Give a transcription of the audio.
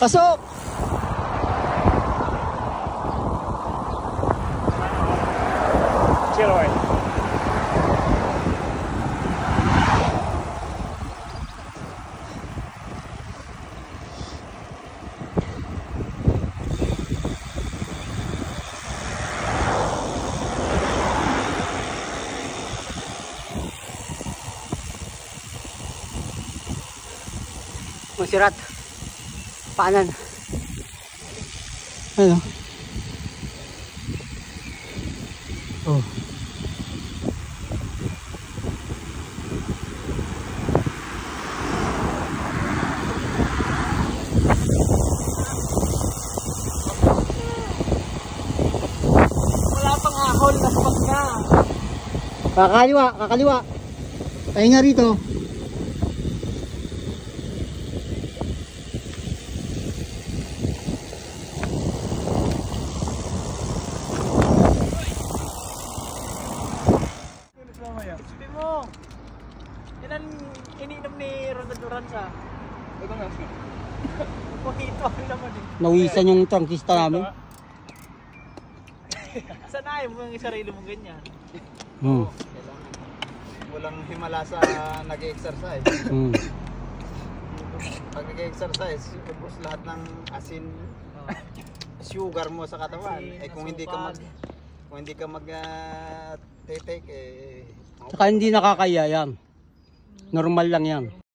Pasok! Chill oil. Masirat. Paanan. Ano? Oh. Wala pang ahol, naspak na. Kakaliwa, kakaliwa. Pahinga rito. Sabi mo, yan ang ininom ni Ronald Duranza. Ito nga. Pagkito ang naman eh. Nawisan yung trangkista namin. Sanayin mo yung sarili mo ganyan. Walang himala sa nag-exercise. Pag nag-exercise, ubos lahat ng asin, sugar mo sa katawan. Kung hindi ka mag take Saka hindi nakakaya yan. Normal lang yan.